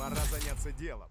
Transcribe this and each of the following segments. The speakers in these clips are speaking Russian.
Пора заняться делом.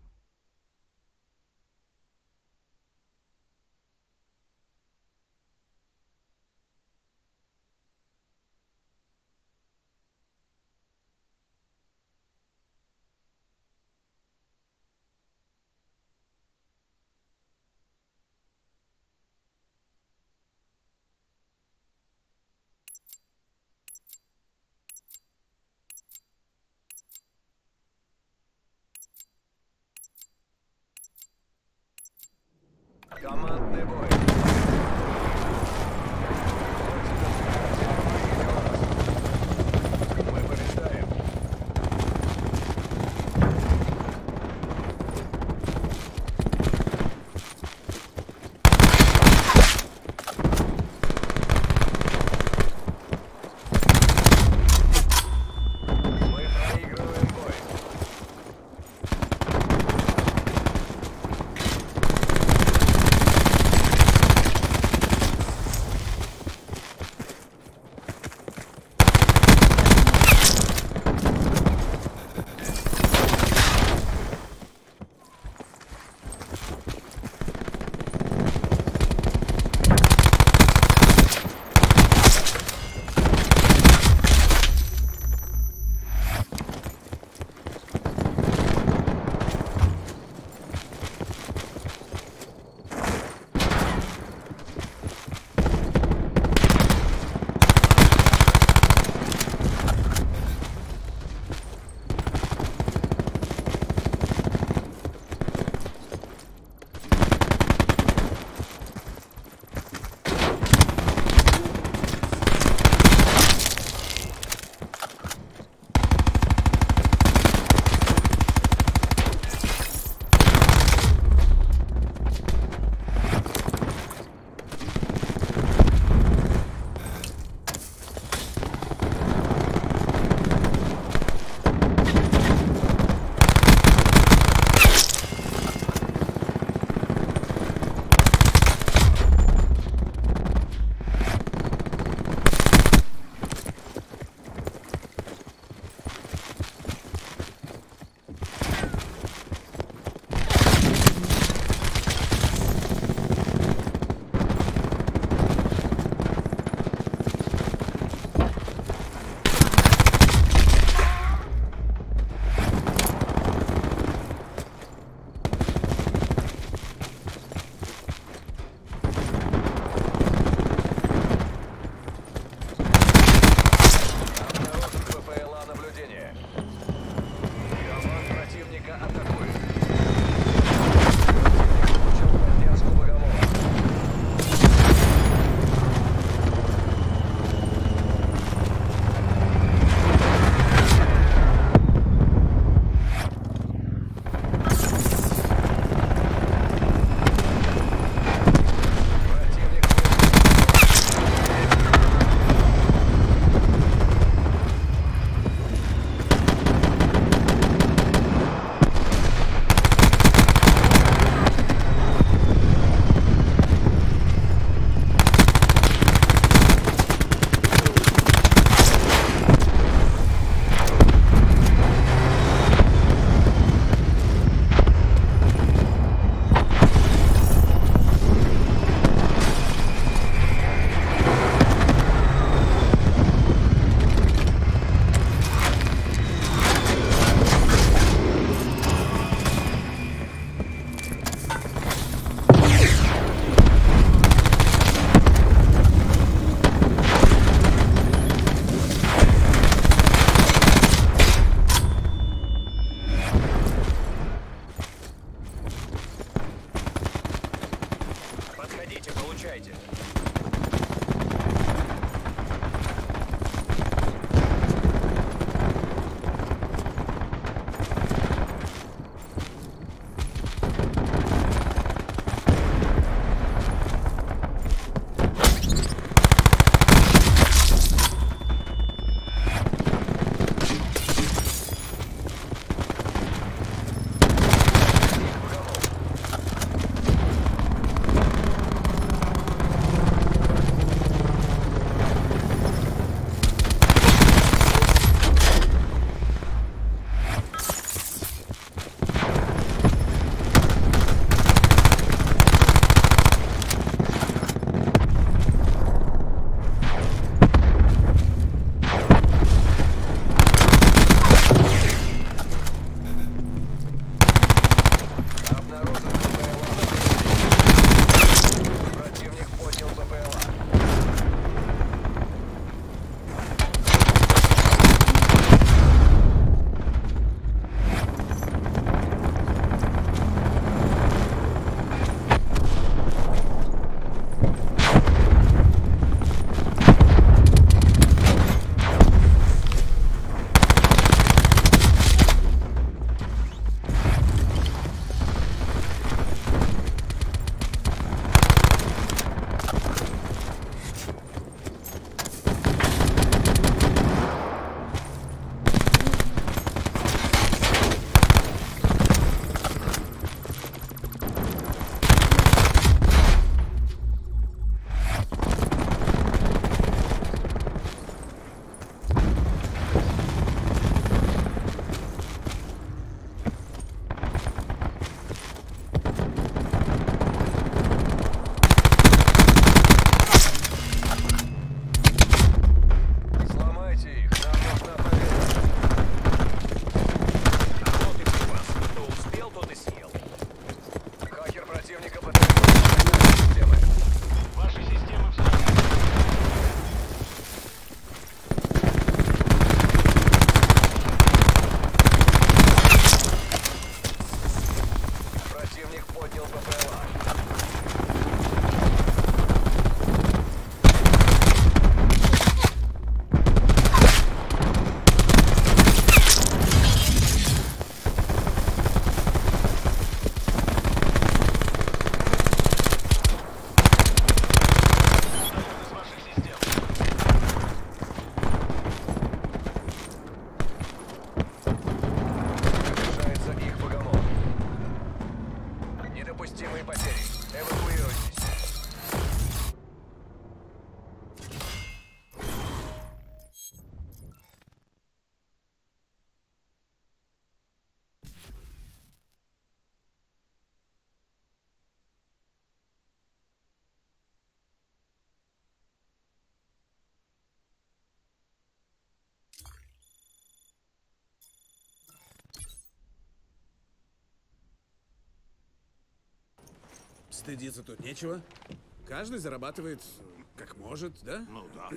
Стыдиться тут нечего. Каждый зарабатывает как может, да? Ну да.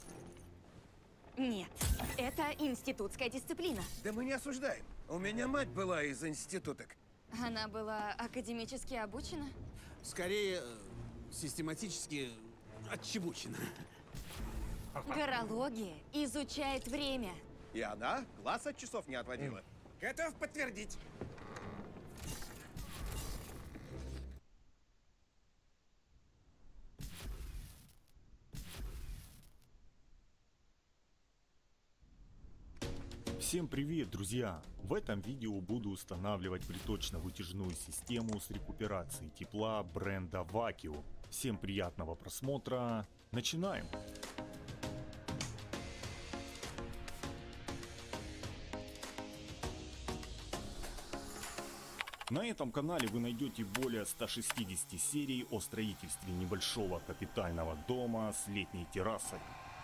Нет, это институтская дисциплина. Да мы не осуждаем. У меня мать была из институток. Она была академически обучена? Скорее, систематически отчебучена. Горология изучает время. И она глаз от часов не отводила. Готов подтвердить. Всем привет, друзья! В этом видео буду устанавливать приточно-вытяжную систему с рекуперацией тепла бренда Vakio. Всем приятного просмотра! Начинаем! На этом канале вы найдете более 160 серий о строительстве небольшого капитального дома с летней террасой.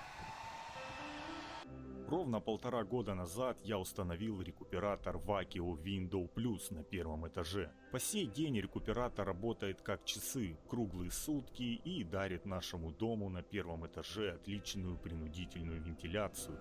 Ровно 1,5 года назад я установил рекуператор Vakio Window Plus на первом этаже. По сей день рекуператор работает как часы, круглые сутки, и дарит нашему дому на первом этаже отличную принудительную вентиляцию.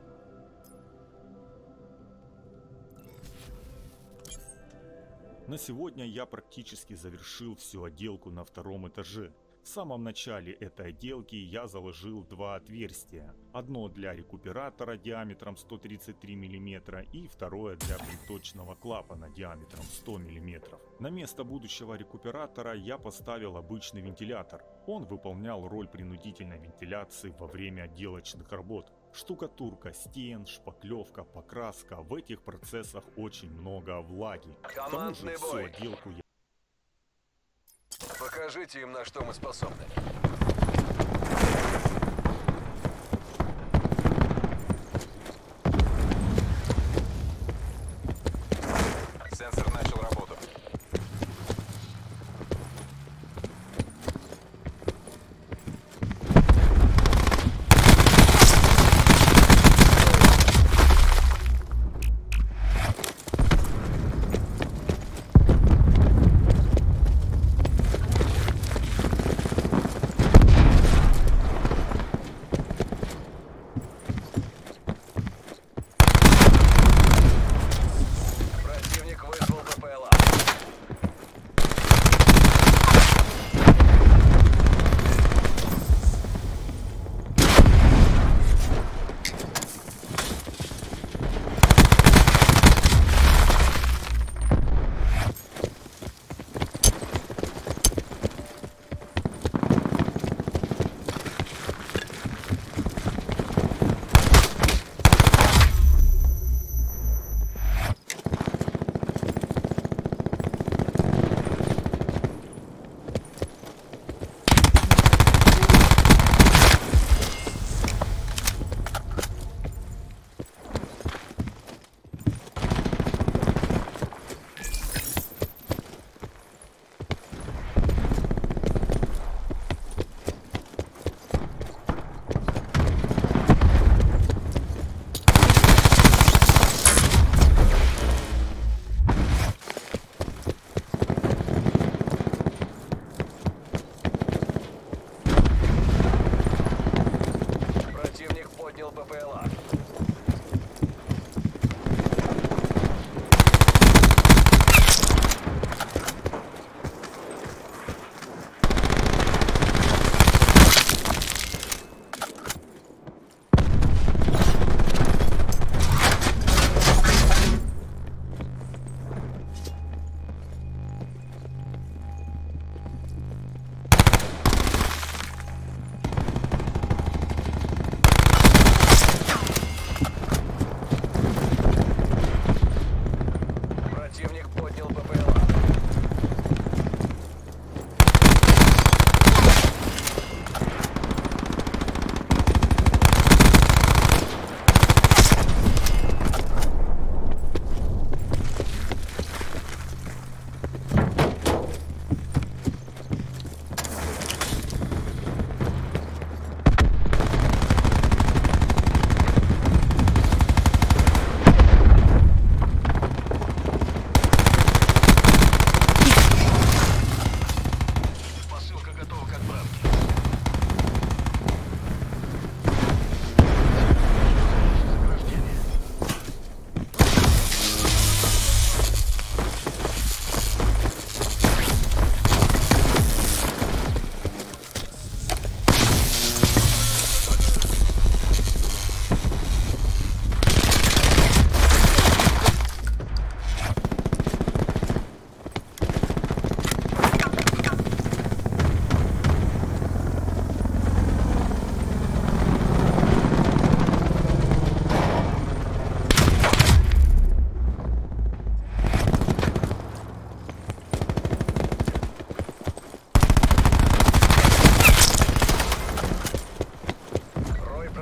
На сегодня я практически завершил всю отделку на втором этаже. В самом начале этой отделки я заложил два отверстия. Одно для рекуператора диаметром 133 мм и второе для приточного клапана диаметром 100 мм. На место будущего рекуператора я поставил обычный вентилятор. Он выполнял роль принудительной вентиляции во время отделочных работ. Штукатурка стен, шпаклевка, покраска — в этих процессах очень много влаги. К тому же всю отделку я... Покажите им, на что мы способны. Сенсор начал работу.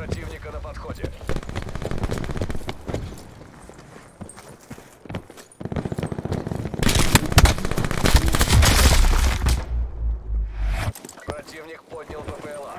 Противника на подходе. Противник поднял ППЛА.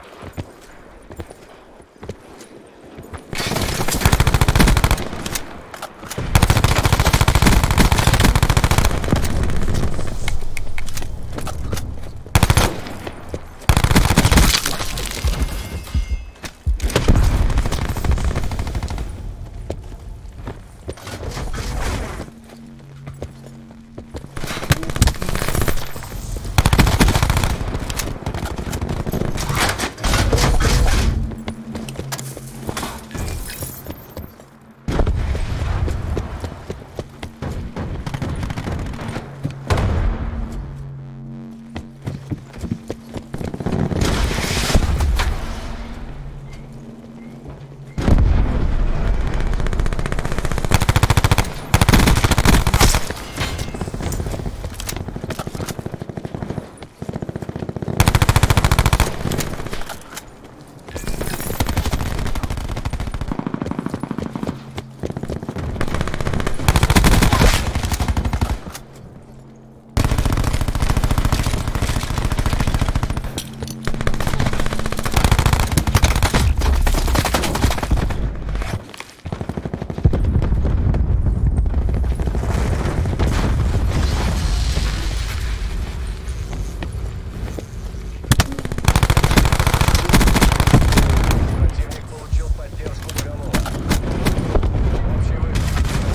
Противник получил поддержку уголовно. Общий выход.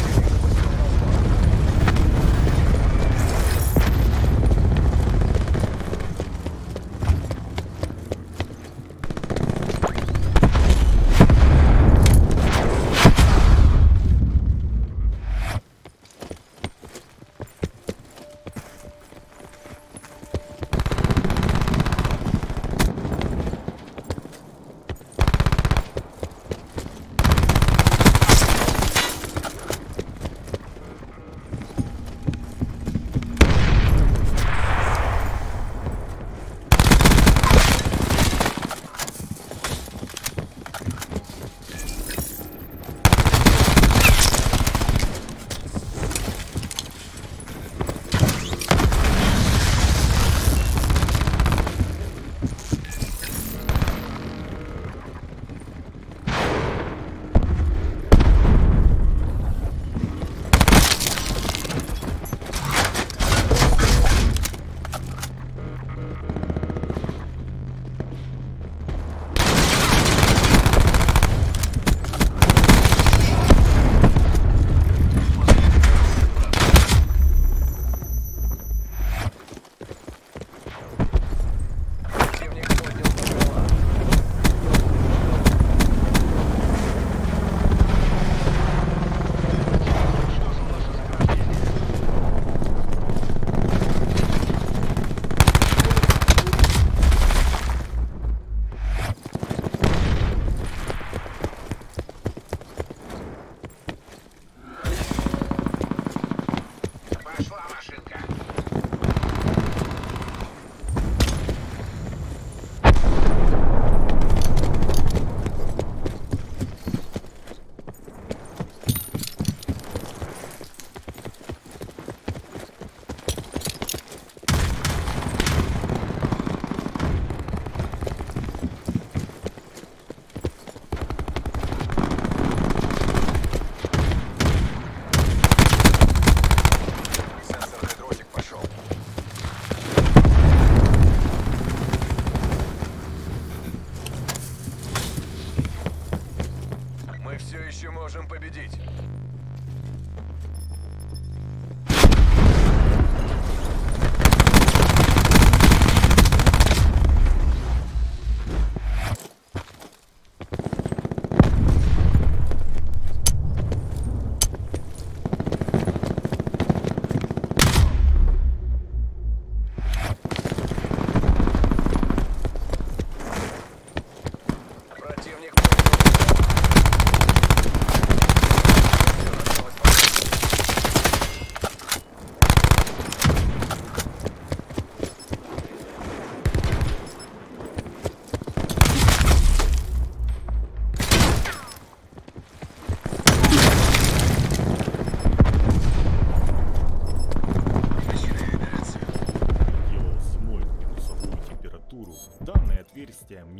Противник поднял ППЛА. Пошла машинка. Сенсорный дротик пошел. Мы все еще можем победить. Противник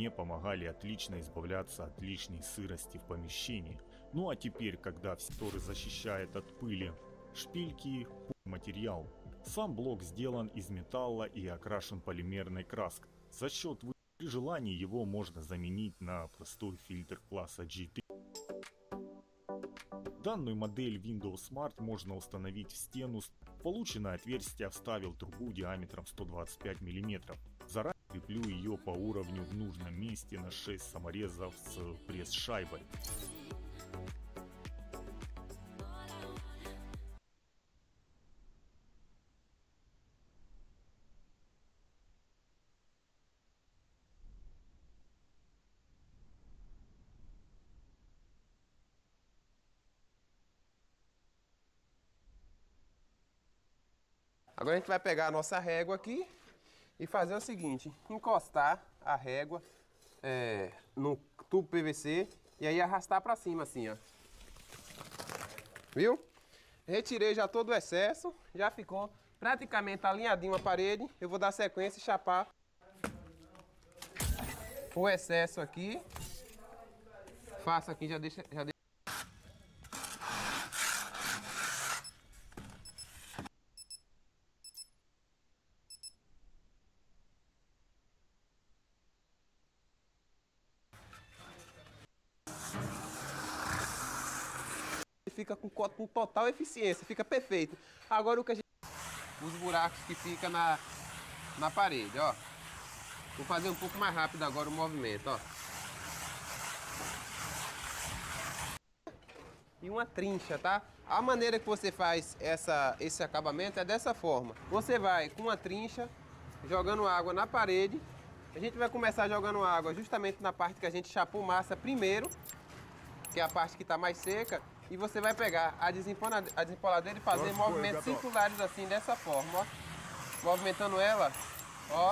мне помогали отлично избавляться от лишней сырости в помещении. Ну а теперь, когда все шторы защищает от пыли, шпильки – материал. Сам блок сделан из металла и окрашен полимерной краской. За счет при желании его можно заменить на простой фильтр класса GT. Данную модель Windows Smart можно установить в стену. В полученное отверстие вставил трубу диаметром 125 мм. Заранее креплю ее по уровню в нужном месте на 6 саморезов с пресс-шайбой. Agora a gente vai pegar a nossa régua aqui e fazer o seguinte, encostar a régua no tubo PVC e aí arrastar para cima assim, ó. Viu? Retirei já todo o excesso, já ficou praticamente alinhadinho a parede. Eu vou dar sequência e chapar o excesso aqui. Faço aqui, já deixa. Fica com total eficiência, fica perfeito. Agora o que a gente... Os buracos que fica na parede, ó. Vou fazer um pouco mais rápido agora o movimento, ó. E uma trincha, tá? A maneira que você faz esse acabamento é dessa forma. Você vai com uma trincha, jogando água na parede. A gente vai começar jogando água justamente na parte que a gente chapou massa primeiro, que é a parte que está mais seca. E você vai pegar a desempoladeira e fazer movimentos circulares assim, dessa forma, ó. Movimentando ela, ó.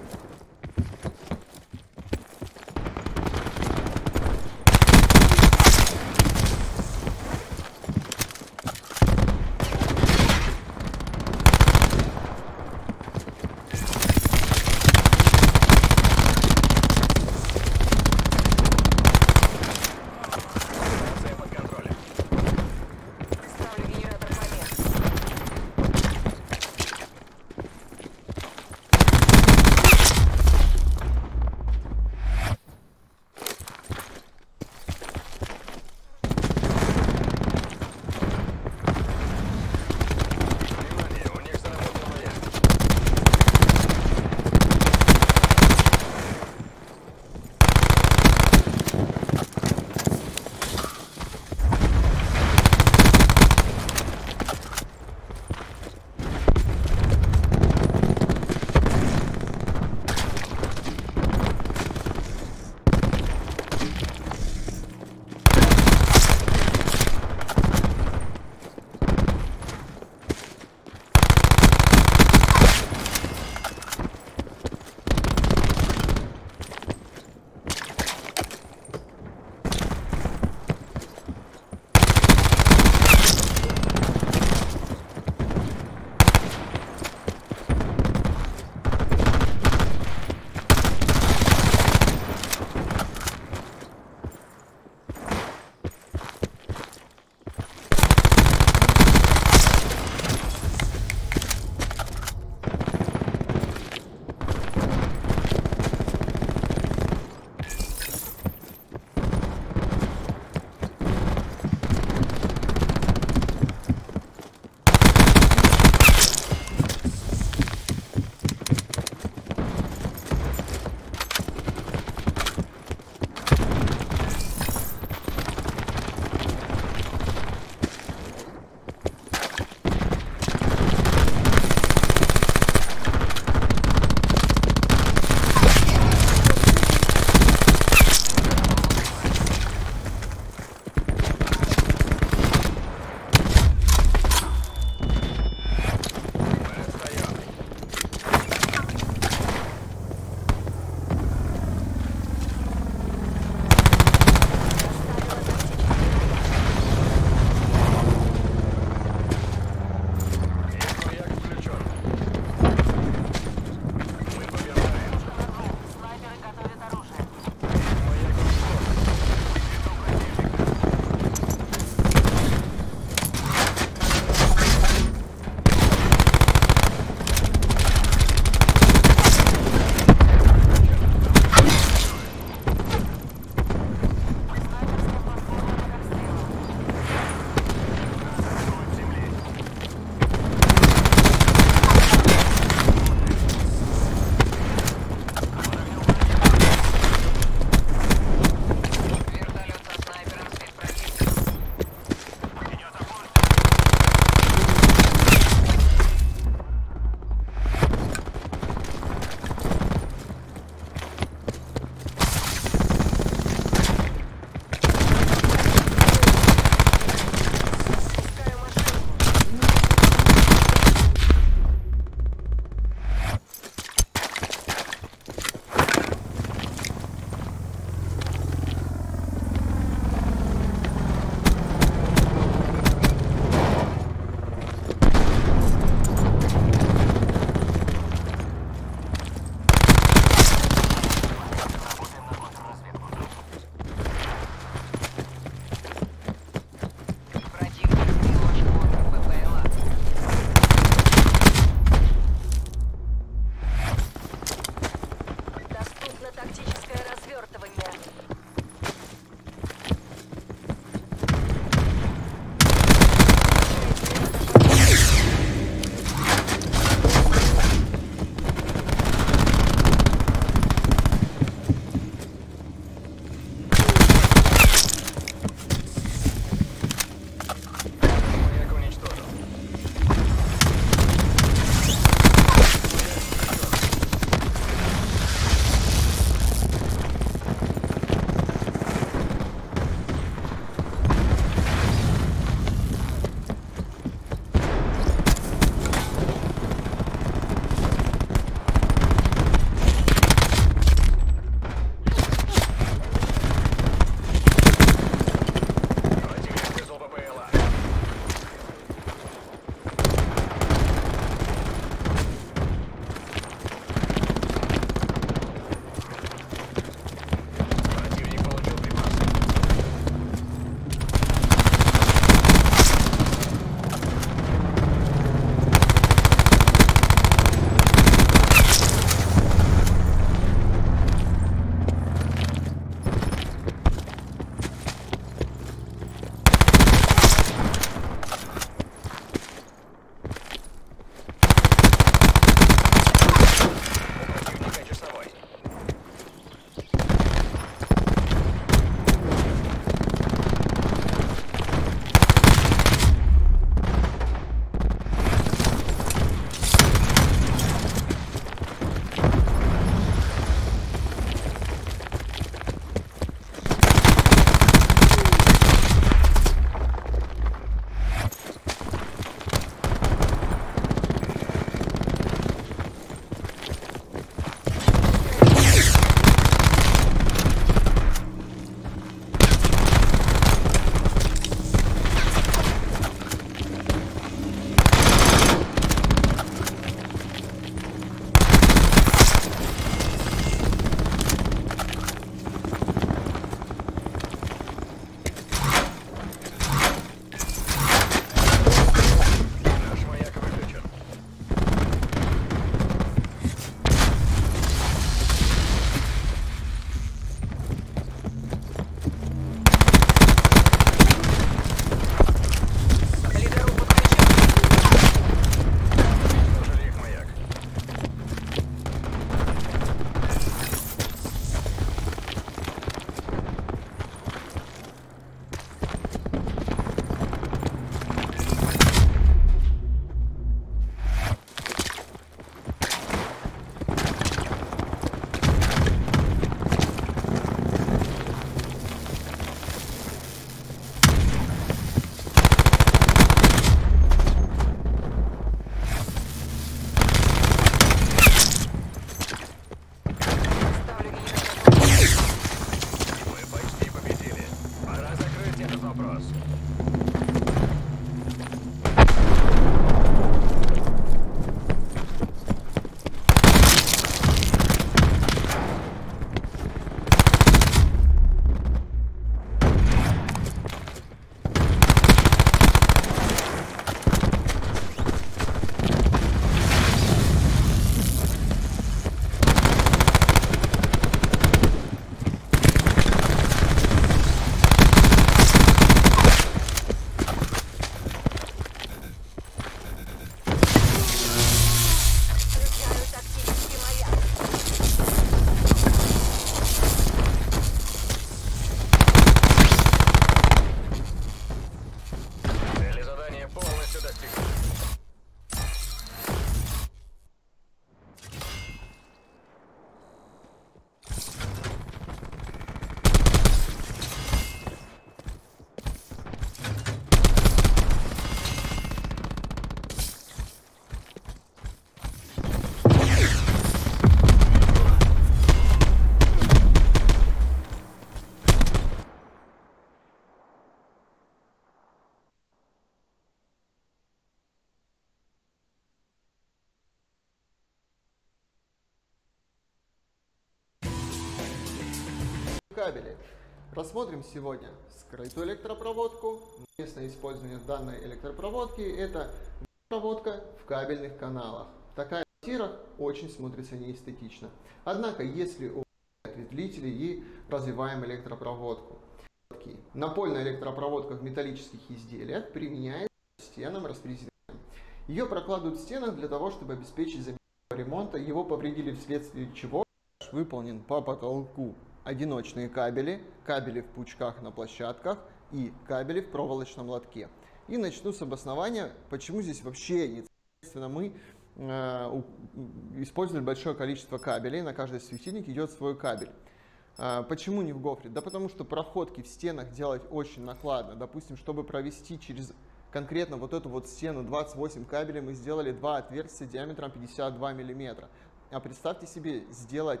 кабели. Рассмотрим сегодня скрытую электропроводку. Местное использование данной электропроводки – это проводка в кабельных каналах. Такая в квартирах очень смотрится неэстетично. Однако, если у ответвлителей и развиваем электропроводку. Напольная электропроводка в металлических изделиях применяется к стенам распределения. Ее прокладывают в стенах для того, чтобы обеспечить замену ремонта. Его повредили вследствие чего выполнен по потолку одиночные кабели, кабели в пучках на площадках и кабели в проволочном лотке. И начну с обоснования, почему здесь вообще непосредственно мы использовали большое количество кабелей. На каждый светильник идет свой кабель. Почему не в гофре? Да потому что проходки в стенах делать очень накладно. Допустим, чтобы провести через конкретно вот эту вот стену 28 кабелей, мы сделали 2 отверстия диаметром 52 мм. А представьте себе сделать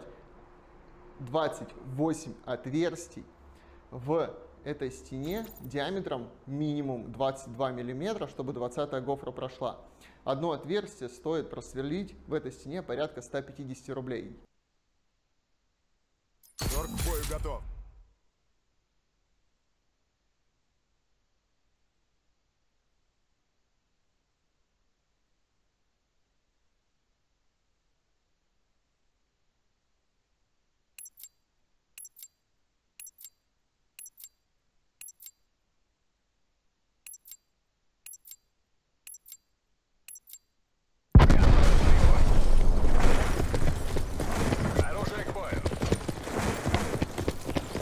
28 отверстий в этой стене диаметром минимум 22 мм, чтобы 20-я гофра прошла. Одно отверстие стоит просверлить в этой стене порядка 150 рублей. Торг к бою готов. Оружие к бою.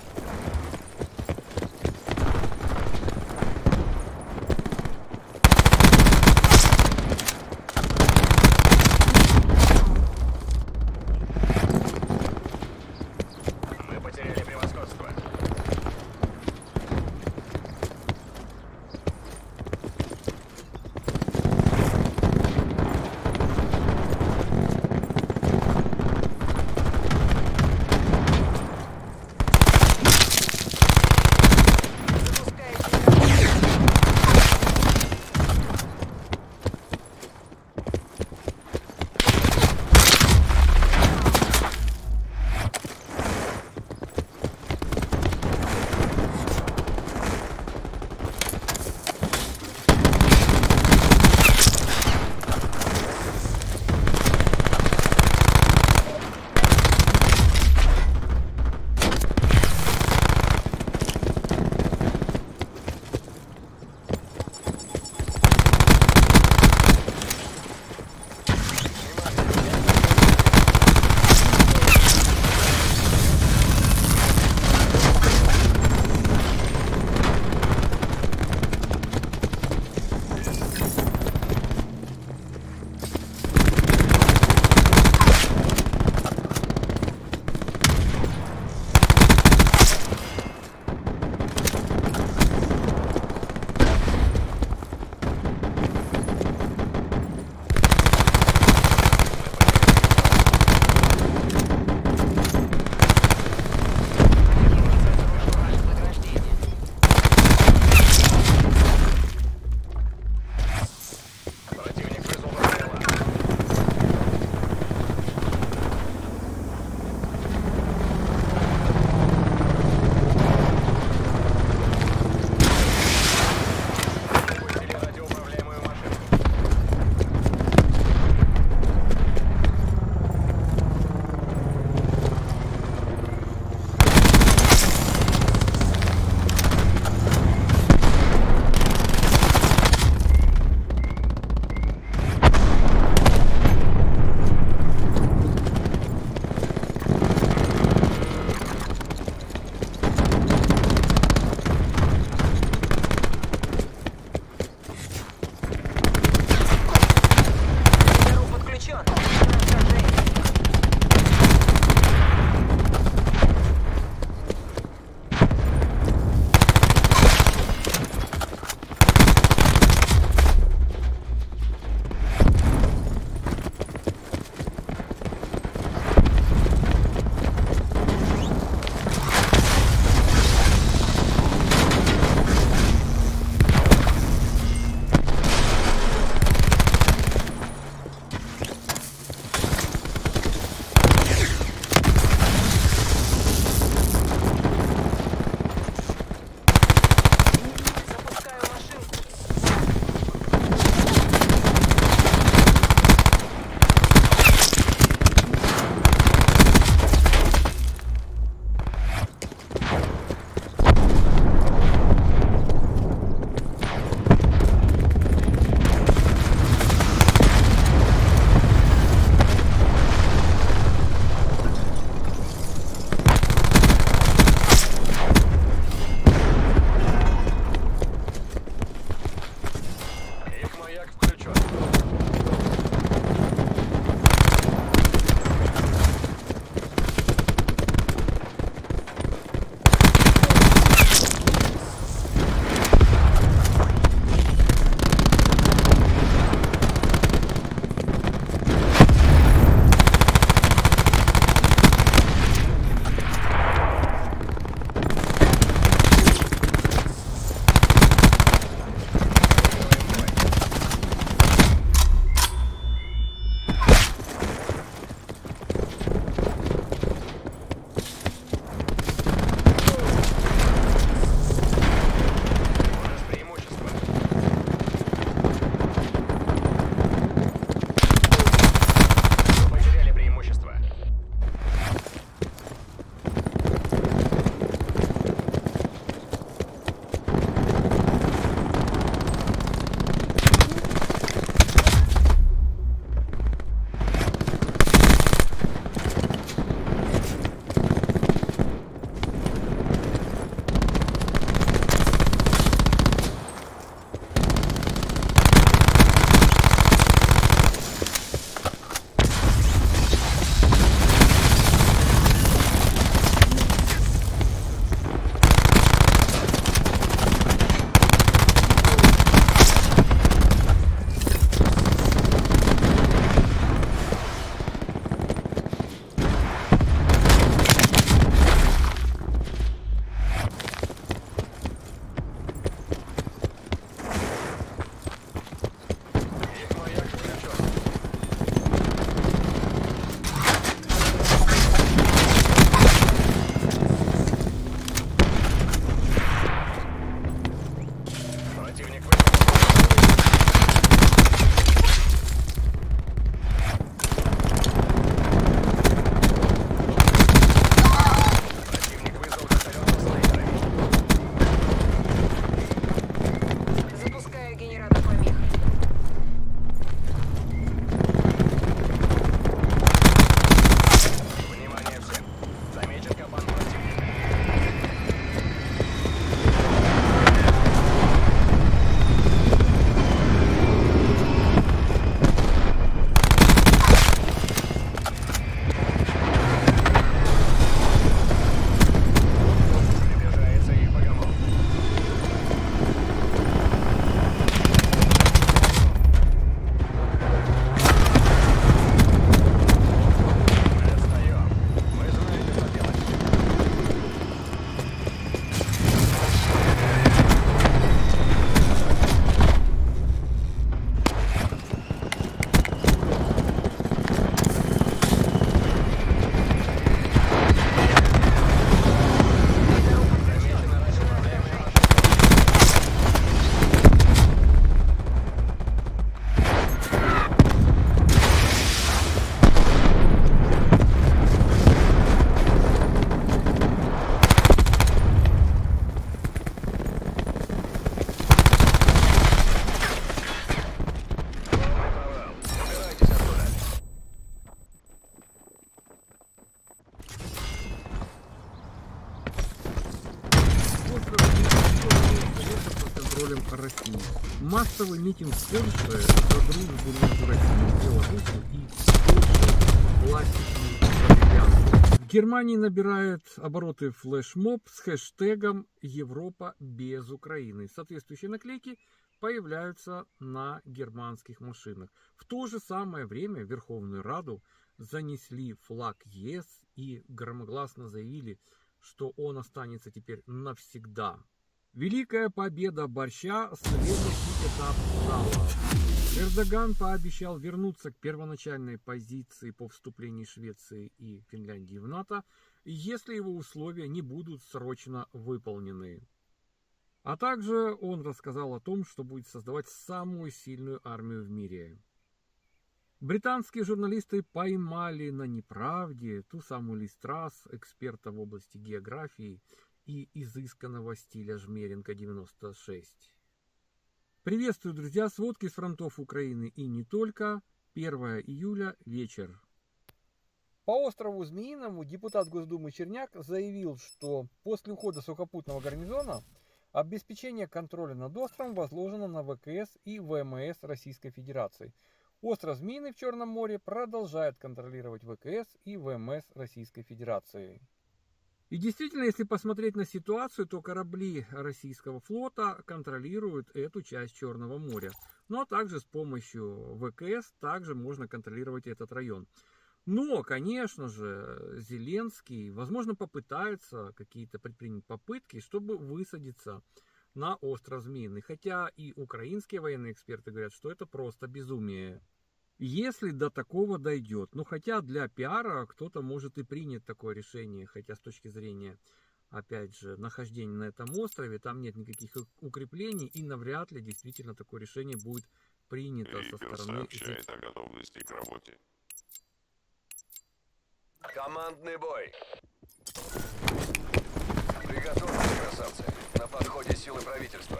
контролем России. Массовый митинг в Польше за дружбу между Россией и Беларусью и Польшей власти Валерьянку. В Германии набирает обороты флешмоб с хэштегом «Европа без Украины». Соответствующие наклейки появляются на германских машинах. В то же самое время в Верховную Раду занесли флаг ЕС и громогласно заявили, что он останется теперь навсегда. Великая победа борща, следующий этап зала. Эрдоган пообещал вернуться к первоначальной позиции по вступлению Швеции и Финляндии в НАТО, если его условия не будут срочно выполнены. А также он рассказал о том, что будет создавать самую сильную армию в мире. Британские журналисты поймали на неправде ту самую Ли Страс, эксперта в области географии и изысканного стиля Жмеренко 96. Приветствую, друзья, сводки с фронтов Украины и не только. 1 июля, вечер. По острову Змеиному депутат Госдумы Черняк заявил, что после ухода сухопутного гарнизона обеспечение контроля над островом возложено на ВКС и ВМС Российской Федерации. Остров Змеиный в Черном море продолжает контролировать ВКС и ВМС Российской Федерации. И действительно, если посмотреть на ситуацию, то корабли российского флота контролируют эту часть Черного моря. Ну а также с помощью ВКС также можно контролировать этот район. Но, конечно же, Зеленский, возможно, попытается какие-то предпринять попытки, чтобы высадиться на остров Змеиный. Хотя и украинские военные эксперты говорят, что это просто безумие. Если до такого дойдет. Ну, хотя для пиара кто-то может и принять такое решение. Хотя с точки зрения, опять же, нахождения на этом острове, там нет никаких укреплений. И навряд ли действительно такое решение будет принято со стороны... сообщает о готовности к работе. Командный бой. Приготовьтесь, красавцы. На подходе силы правительства.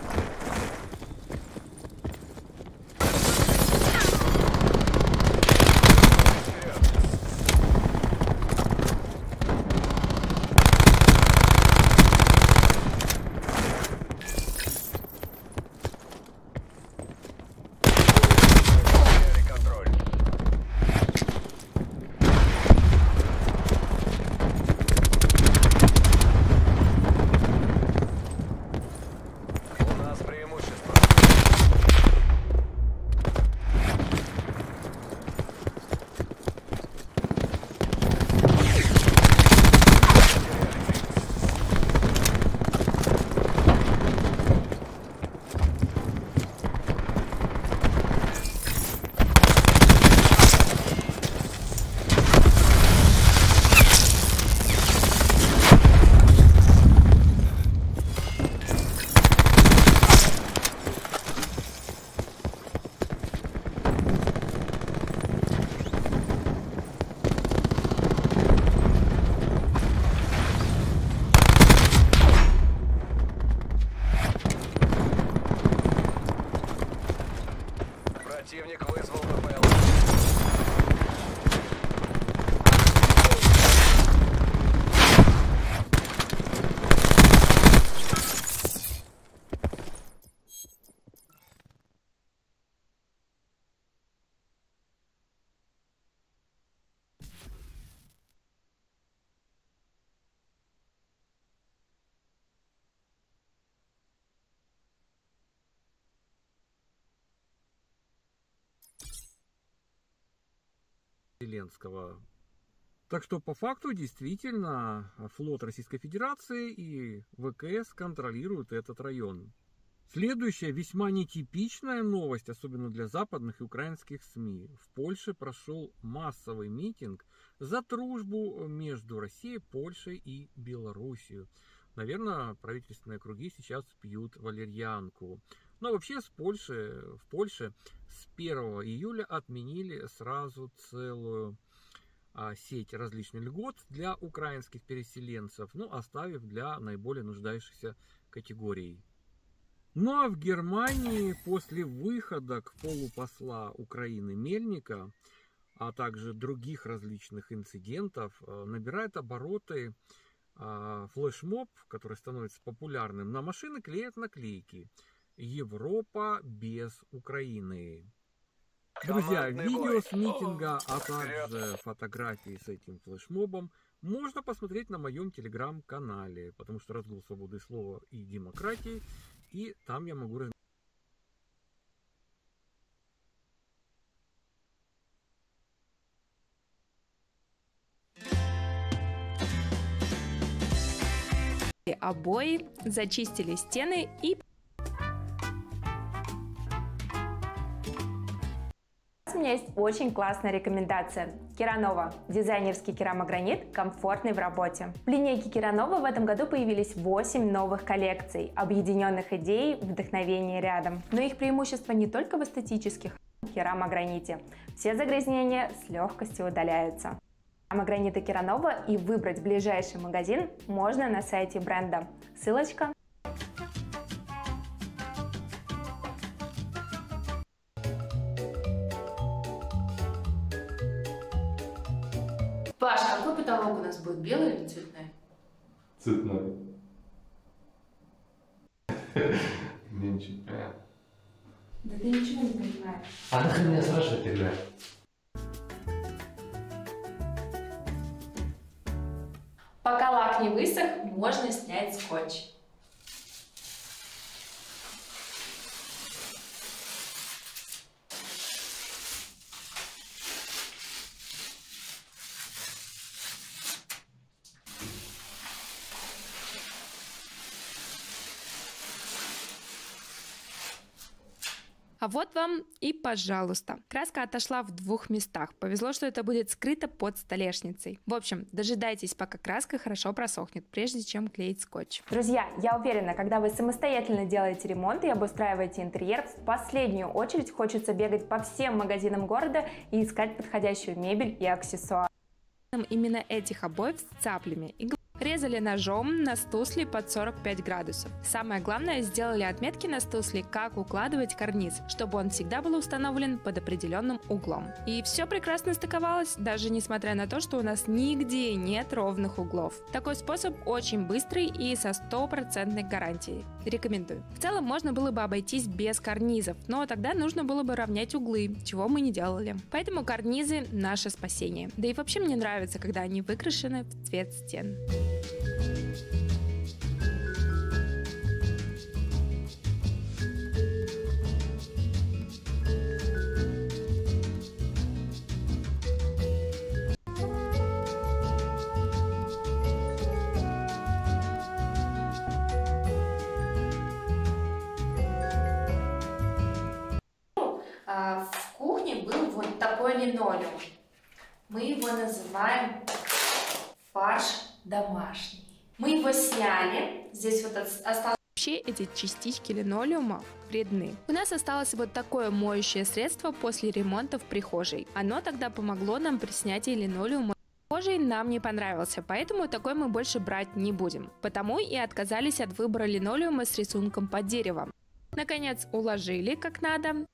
Противник вызвал ППЛ. Зеленского. Так что по факту действительно флот Российской Федерации и ВКС контролируют этот район. Следующая весьма нетипичная новость, особенно для западных и украинских СМИ. В Польше прошел массовый митинг за дружбу между Россией, Польшей и Белоруссией. Наверное, правительственные круги сейчас пьют валерьянку. Но вообще в Польше с 1 июля отменили сразу целую сеть различных льгот для украинских переселенцев, ну, оставив для наиболее нуждающихся категорий. Ну а в Германии после выхода к полупосла Украины Мельника, а также других различных инцидентов, набирает обороты флешмоб, который становится популярным. На машины клеят наклейки. Европа без Украины. Друзья, видео с митинга, а также фотографии с этим флешмобом можно посмотреть на моем телеграм-канале, потому что разгул свободы слова и демократии, и там я могу обои, зачистили стены и... У меня есть очень классная рекомендация. Керанова. Дизайнерский керамогранит, комфортный в работе. В линейке Керанова в этом году появились 8 новых коллекций, объединенных идей, вдохновения рядом. Но их преимущество не только в эстетических керамограните. Все загрязнения с легкостью удаляются. Керамограниты Керанова и выбрать ближайший магазин можно на сайте бренда. Ссылочка. Паш, какой потолок у нас будет, белый или цветной? Цветной. Меньше. Да ты ничего не понимаешь. А нахрен меня спрашивать тогда? Пока лак не высох, можно снять скотч. А вот вам и пожалуйста. Краска отошла в 2 местах. Повезло, что это будет скрыто под столешницей. В общем, дожидайтесь, пока краска хорошо просохнет, прежде чем клеить скотч. Друзья, я уверена, когда вы самостоятельно делаете ремонт и обустраиваете интерьер, в последнюю очередь хочется бегать по всем магазинам города и искать подходящую мебель и аксессуары. Именно этих обоев с цаплями и резали ножом на стусле под 45 градусов. Самое главное, сделали отметки на стусле, как укладывать карниз, чтобы он всегда был установлен под определенным углом. И все прекрасно стыковалось, даже несмотря на то, что у нас нигде нет ровных углов. Такой способ очень быстрый и со 100% гарантией. Рекомендую. В целом можно было бы обойтись без карнизов, но тогда нужно было бы равнять углы, чего мы не делали. Поэтому карнизы – наше спасение. Да и вообще мне нравится, когда они выкрашены в цвет стен. В кухне был вот такой линолеум. Мы его называем фарш домашний. Мы его сняли. Здесь вот осталось... Вообще эти частички линолеума вредны. У нас осталось вот такое моющее средство после ремонта в прихожей. Оно тогда помогло нам при снятии линолеума. Прихожей нам не понравился, поэтому такой мы больше брать не будем. Потому и отказались от выбора линолеума с рисунком под деревом. Наконец уложили как надо.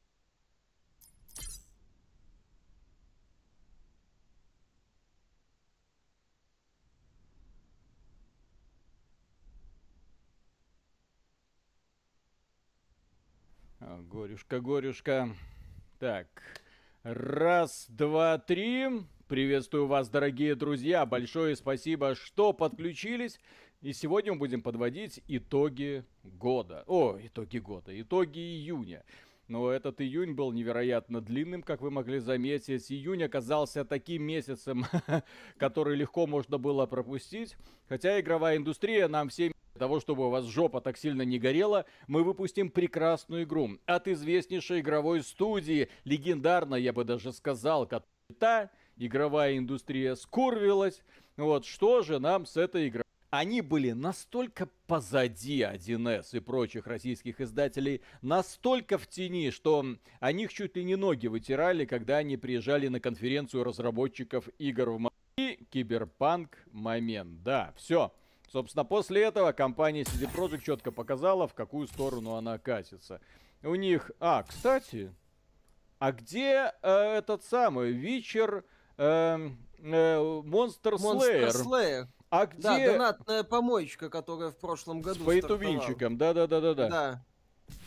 Горюшка, горюшка. Так, 1, 2, 3. Приветствую вас, дорогие друзья. Большое спасибо, что подключились. И сегодня мы будем подводить итоги года. Итоги июня. Но этот июнь был невероятно длинным, как вы могли заметить. Июнь оказался таким месяцем, который легко можно было пропустить. Хотя игровая индустрия нам всем... Для того, чтобы у вас жопа так сильно не горела, мы выпустим прекрасную игру от известнейшей игровой студии, легендарной, я бы даже сказал, та игровая индустрия скурвилась. Вот что же нам с этой игрой? Они были настолько позади 1С и прочих российских издателей, настолько в тени, что о них чуть ли не ноги вытирали, когда они приезжали на конференцию разработчиков игр в Москве. Киберпанк момент. Да, все. Собственно, после этого компания CD Projekt четко показала, в какую сторону она катится. У них... кстати, где этот самый Witcher Monster Slayer? А где... Да, донатная помоечка, которая в прошлом году с пейтувинчиком, да.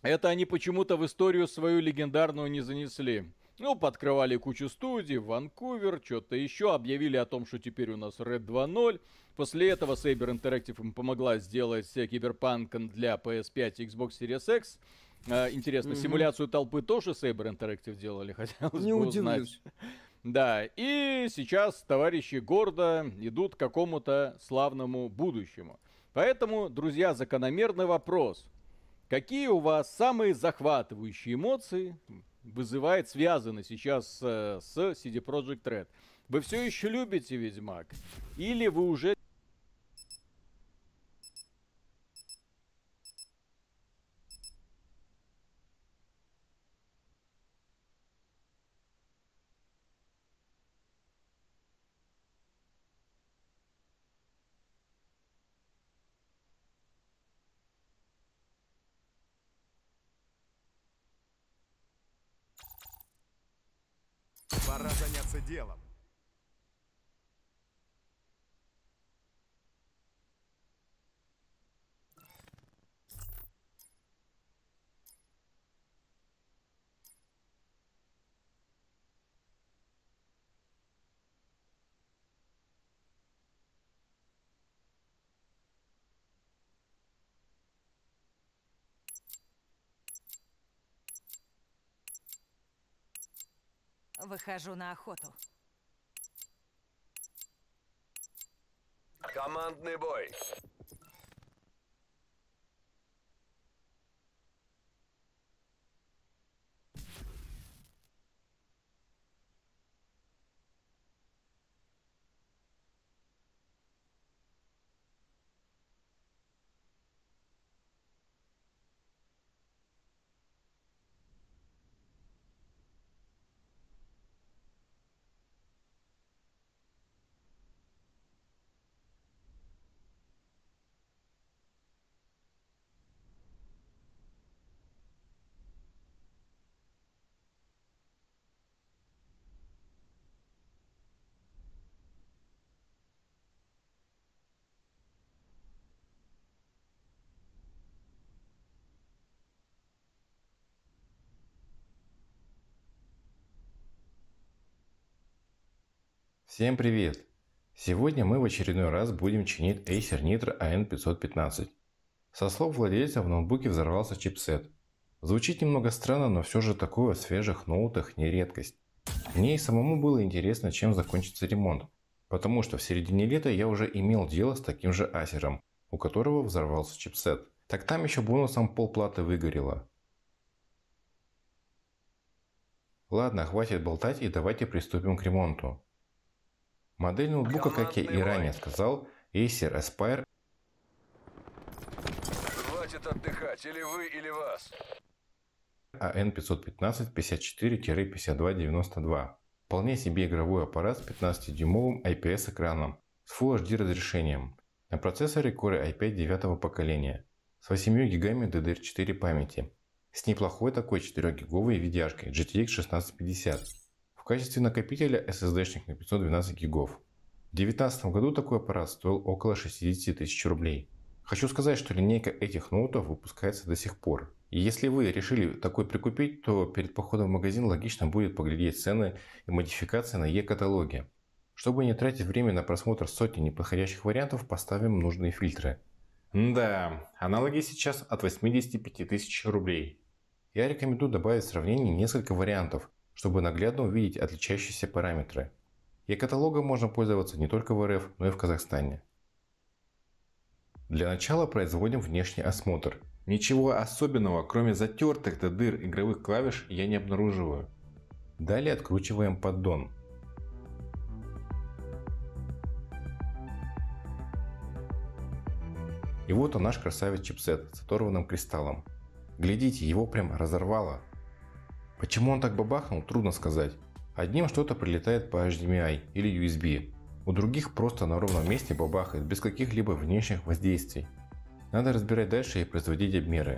Это они почему-то в историю свою легендарную не занесли. Ну, подкрывали кучу студий, Ванкувер, что-то еще, объявили о том, что теперь у нас Red 2.0. После этого Saber Interactive им помогла сделать Киберпанк для PS5 и Xbox Series X. Интересно, симуляцию толпы тоже Saber Interactive делали, хотелось бы узнать. Да, и сейчас товарищи гордо идут к какому-то славному будущему. Поэтому, друзья, закономерный вопрос. Какие у вас самые захватывающие эмоции вызывает, связаны сейчас с CD Projekt Red? Вы все еще любите Ведьмак? Или вы уже... Пора заняться делом. Выхожу на охоту. Командный бой. Всем привет! Сегодня мы в очередной раз будем чинить Acer Nitro AN515. Со слов владельца, в ноутбуке взорвался чипсет. Звучит немного странно, но все же такое в свежих ноутах не редкость. Мне и самому было интересно, чем закончится ремонт, потому что в середине лета я уже имел дело с таким же Acer'ом, у которого взорвался чипсет. Так там еще бонусом полплаты выгорело. Ладно, хватит болтать и давайте приступим к ремонту. Модель ноутбука, как я и ранее сказал, Acer Aspire. Хватит отдыхать, или вы, или вас. AN515 54-5292. Вполне себе игровой аппарат с 15-дюймовым IPS-экраном с Full HD разрешением. На процессоре Core i5 9 поколения с 8 гигами DDR4 памяти. С неплохой такой 4-гиговой видяшкой GTX 1650. В качестве накопителя SSD-шник на 512 гигов. В 2019 году такой аппарат стоил около 60 тысяч рублей. Хочу сказать, что линейка этих ноутов выпускается до сих пор. И если вы решили такой прикупить, то перед походом в магазин логично будет поглядеть цены и модификации на e-каталоге. Чтобы не тратить время на просмотр сотни неподходящих вариантов, поставим нужные фильтры. Да, аналоги сейчас от 85 тысяч рублей. Я рекомендую добавить в сравнение несколько вариантов, чтобы наглядно увидеть отличающиеся параметры. E-каталогом можно пользоваться не только в РФ, но и в Казахстане. Для начала производим внешний осмотр. Ничего особенного, кроме затертых до дыр игровых клавиш, я не обнаруживаю. Далее откручиваем поддон. И вот он, наш красавец чипсет с оторванным кристаллом. Глядите, его прям разорвало. Почему он так бабахнул, трудно сказать. Одним что-то прилетает по HDMI или USB. У других просто на ровном месте бабахает, без каких-либо внешних воздействий. Надо разбирать дальше и производить обмеры.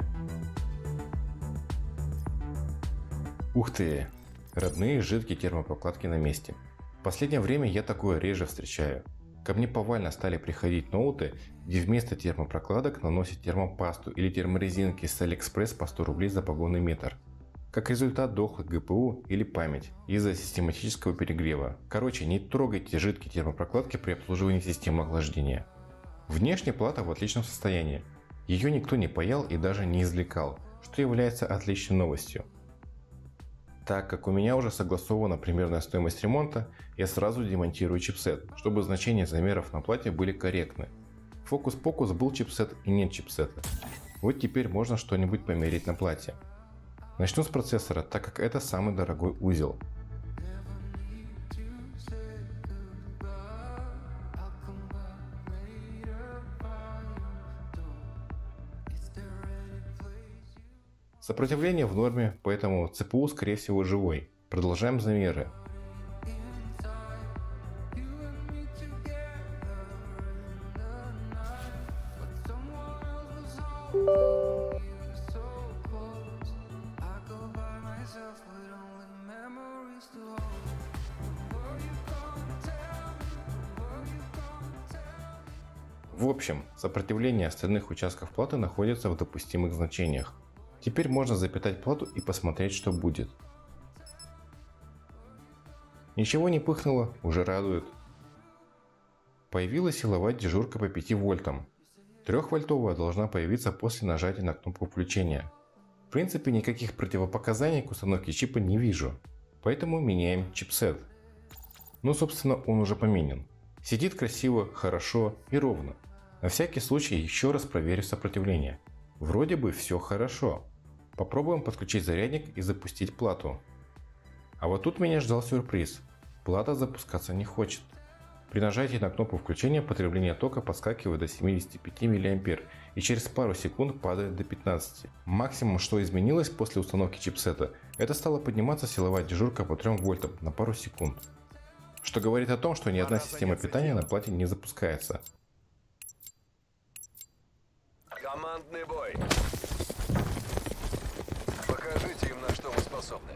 Ух ты! Родные жидкие термопрокладки на месте. В последнее время я такое реже встречаю. Ко мне повально стали приходить ноуты, где вместо термопрокладок наносят термопасту или терморезинки с Алиэкспресс по 100 рублей за погонный метр. Как результат дохлых ГПУ или память из-за систематического перегрева. Короче, не трогайте жидкие термопрокладки при обслуживании системы охлаждения. Внешне плата в отличном состоянии. Ее никто не паял и даже не извлекал, что является отличной новостью. Так как у меня уже согласована примерная стоимость ремонта, я сразу демонтирую чипсет, чтобы значения замеров на плате были корректны. Фокус-покус, был чипсет и нет чипсета. Вот теперь можно что-нибудь померить на плате. Начну с процессора, так как это самый дорогой узел. Сопротивление в норме, поэтому ЦПУ скорее всего живой. Продолжаем замеры. В общем, сопротивление остальных участков платы находится в допустимых значениях. Теперь можно запитать плату и посмотреть, что будет. Ничего не пыхнуло, уже радует. Появилась силовая дежурка по 5 вольтам. 3-вольтовая должна появиться после нажатия на кнопку включения. В принципе, никаких противопоказаний к установке чипа не вижу, поэтому меняем чипсет. Ну, собственно, он уже поменен. Сидит красиво, хорошо и ровно. На всякий случай еще раз проверю сопротивление. Вроде бы все хорошо. Попробуем подключить зарядник и запустить плату. А вот тут меня ждал сюрприз. Плата запускаться не хочет. При нажатии на кнопку включения потребление тока подскакивает до 75 мА и через пару секунд падает до 15. Максимум, что изменилось после установки чипсета, это стала подниматься силовая дежурка по 3 вольтам на пару секунд. Что говорит о том, что ни одна система питания на плате не запускается. Командный бой. Покажите им, на что вы способны.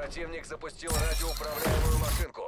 Противник запустил радиоуправляемую машинку.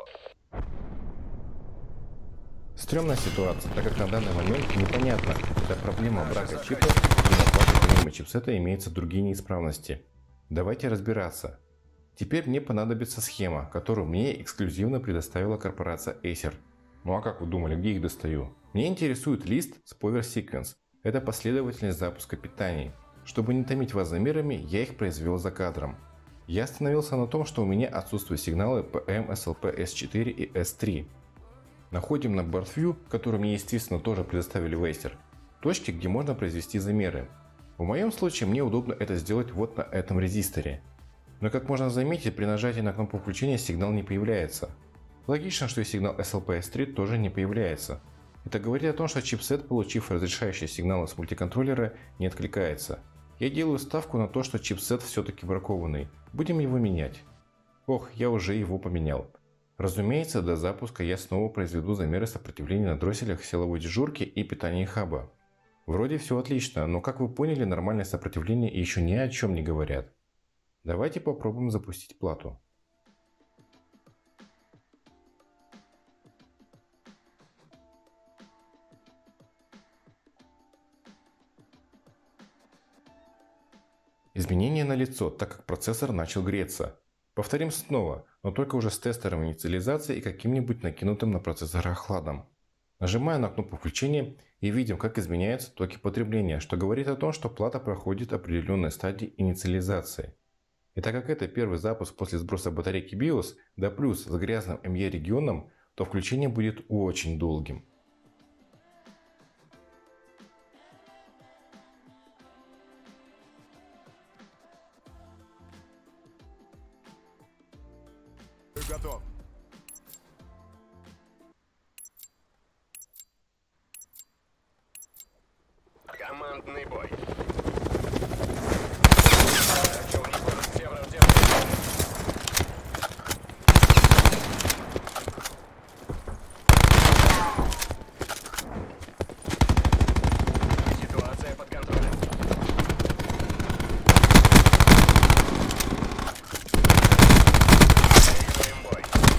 Стремная ситуация, так как на данный момент непонятно, это проблема брака чипа и на плате помимо чипсета имеются другие неисправности. Давайте разбираться. Теперь мне понадобится схема, которую мне эксклюзивно предоставила корпорация Acer. Ну а как вы думали, где их достаю? Мне интересует лист с Power Sequence. Это последовательность запуска питаний. Чтобы не томить вас замерами, я их произвел за кадром. Я остановился на том, что у меня отсутствуют сигналы PM, SLP, S4 и S3. Находим на Board View, который мне естественно тоже предоставили в Acer, точки, где можно произвести замеры. В моем случае мне удобно это сделать вот на этом резисторе. Но как можно заметить, при нажатии на кнопку включения сигнал не появляется. Логично, что и сигнал SLP S3 тоже не появляется. Это говорит о том, что чипсет, получив разрешающие сигналы с мультиконтроллера, не откликается. Я делаю ставку на то, что чипсет все-таки бракованный. Будем его менять. Ох, я уже его поменял. Разумеется, до запуска я снова произведу замеры сопротивления на дросселях силовой дежурки и питания хаба. Вроде все отлично, но как вы поняли, нормальное сопротивление еще ни о чем не говорят. Давайте попробуем запустить плату. Изменение налицо, так как процессор начал греться. Повторим снова, но только уже с тестером инициализации и каким-нибудь накинутым на процессор охладом. Нажимаю на кнопку включения и видим, как изменяются токи потребления, что говорит о том, что плата проходит определенные стадии инициализации. И так как это первый запуск после сброса батарейки BIOS, да плюс с грязным ME регионом, то включение будет очень долгим. Готов. Командный бой. Ситуация под контролем. Проигрываем бой.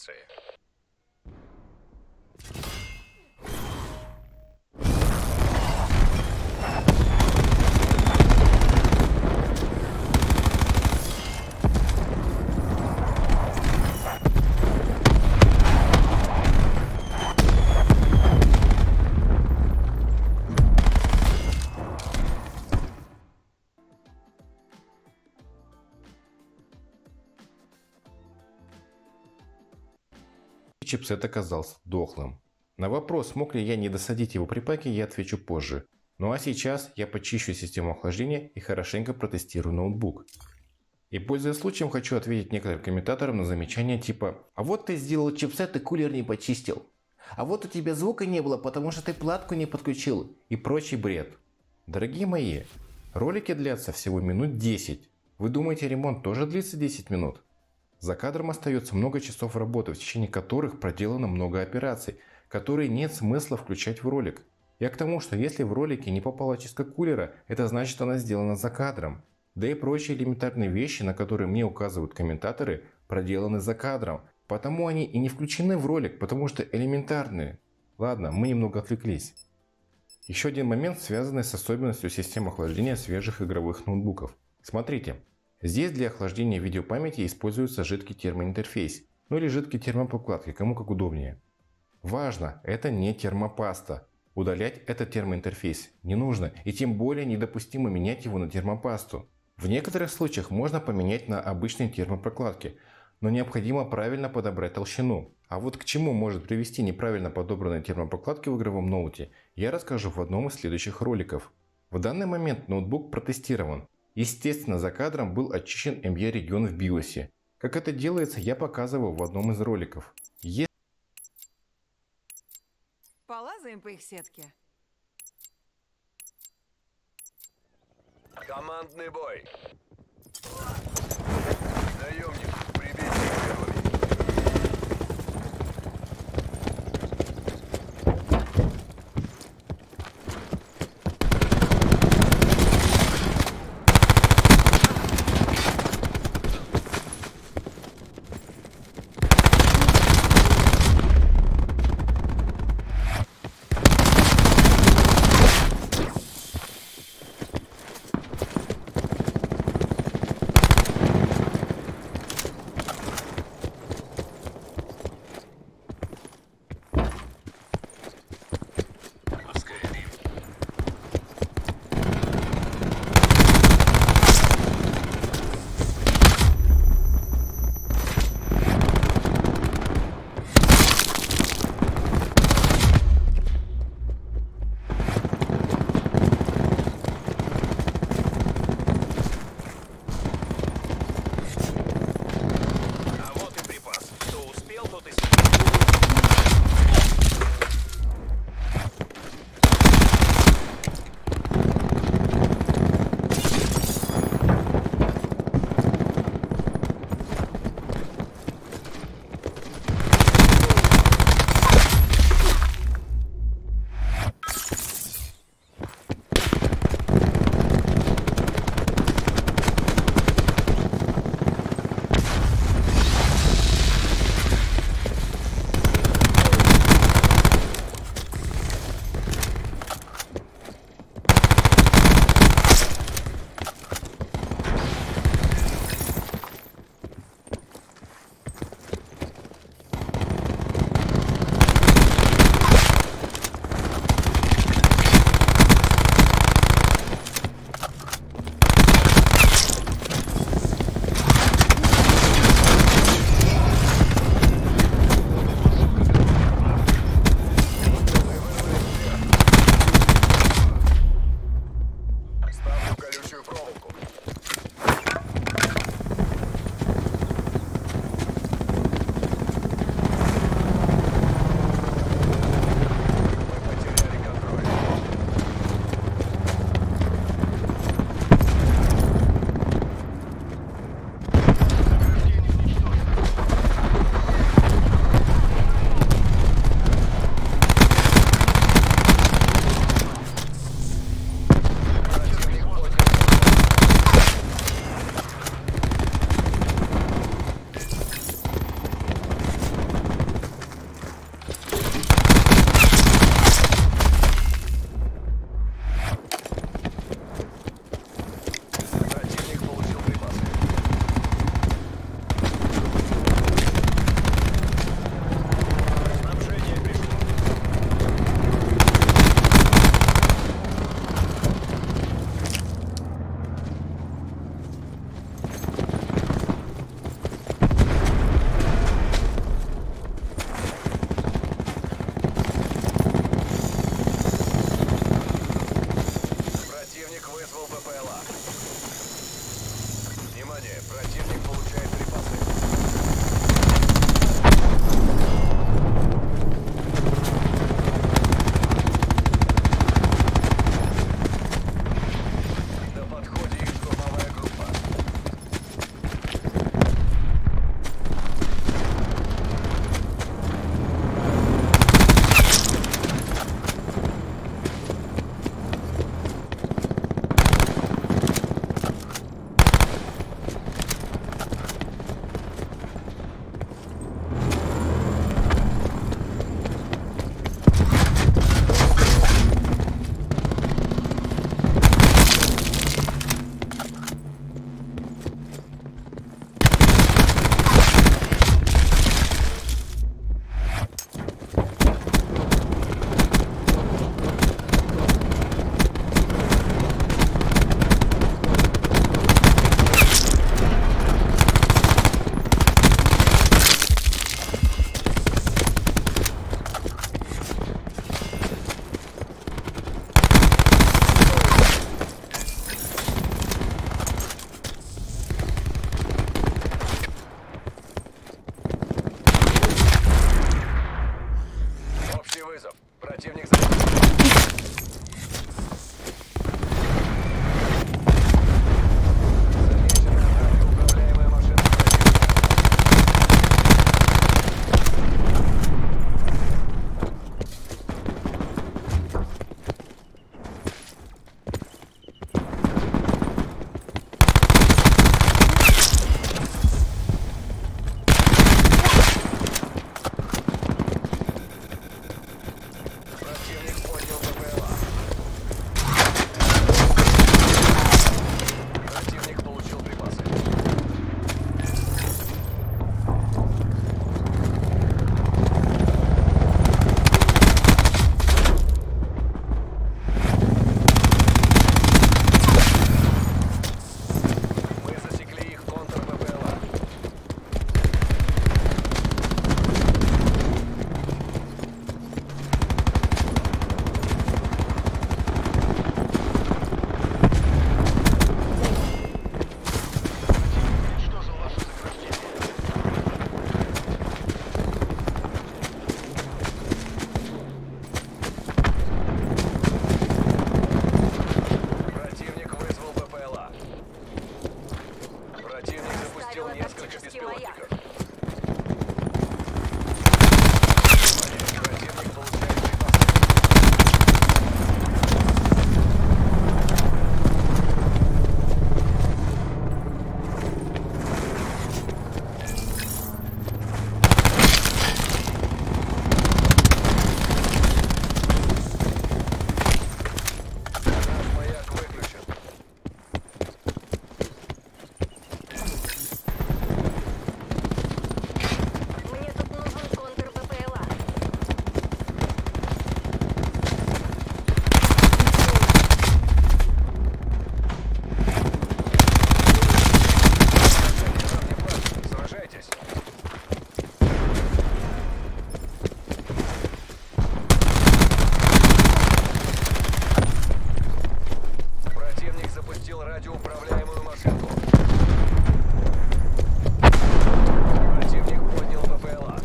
информации. Чипсет оказался дохлым. На вопрос, смог ли я не досадить его при паке, я отвечу позже. Ну а сейчас я почищу систему охлаждения и хорошенько протестирую ноутбук. И пользуясь случаем, хочу ответить некоторым комментаторам на замечания типа: «А вот ты сделал чипсет и кулер не почистил. А вот у тебя звука не было, потому что ты платку не подключил». И прочий бред. Дорогие мои, ролики длятся всего минут 10. Вы думаете, ремонт тоже длится 10 минут? За кадром остается много часов работы, в течение которых проделано много операций, которые нет смысла включать в ролик. Я к тому, что если в ролике не попала очистка кулера, это значит, она сделана за кадром. Да и прочие элементарные вещи, на которые мне указывают комментаторы, проделаны за кадром. Потому они и не включены в ролик, потому что элементарные. Ладно, мы немного отвлеклись. Еще один момент, связанный с особенностью системы охлаждения свежих игровых ноутбуков. Смотрите. Здесь для охлаждения видеопамяти используется жидкий термоинтерфейс, ну или жидкие термопрокладки, кому как удобнее. Важно, это не термопаста. Удалять этот термоинтерфейс не нужно, и тем более недопустимо менять его на термопасту. В некоторых случаях можно поменять на обычные термопрокладки, но необходимо правильно подобрать толщину. А вот к чему может привести неправильно подобранные термопрокладки в игровом ноуте, я расскажу в одном из следующих роликов. В данный момент ноутбук протестирован. Естественно, за кадром был очищен MBR регион в BIOS. Как это делается, я показываю в одном из роликов. Полазаем по их сетке. Командный бой. Наемник, прибейте первыми. Противник вызвал БПЛА. Внимание, противник получает припасы. На подходе их штурмовая группа. Противник управляемая машина. Радиоуправляемую машинку. Противник поднял БПЛА.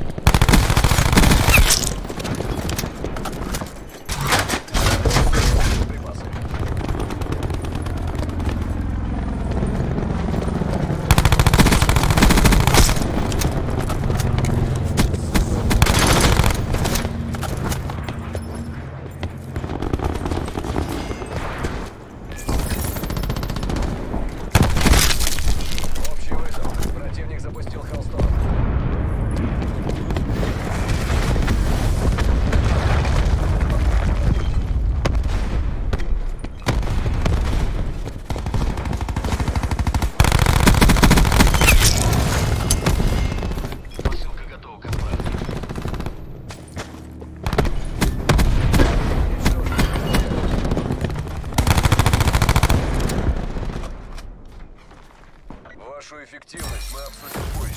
Припасы. Вашу эффективность мы обсудим позже.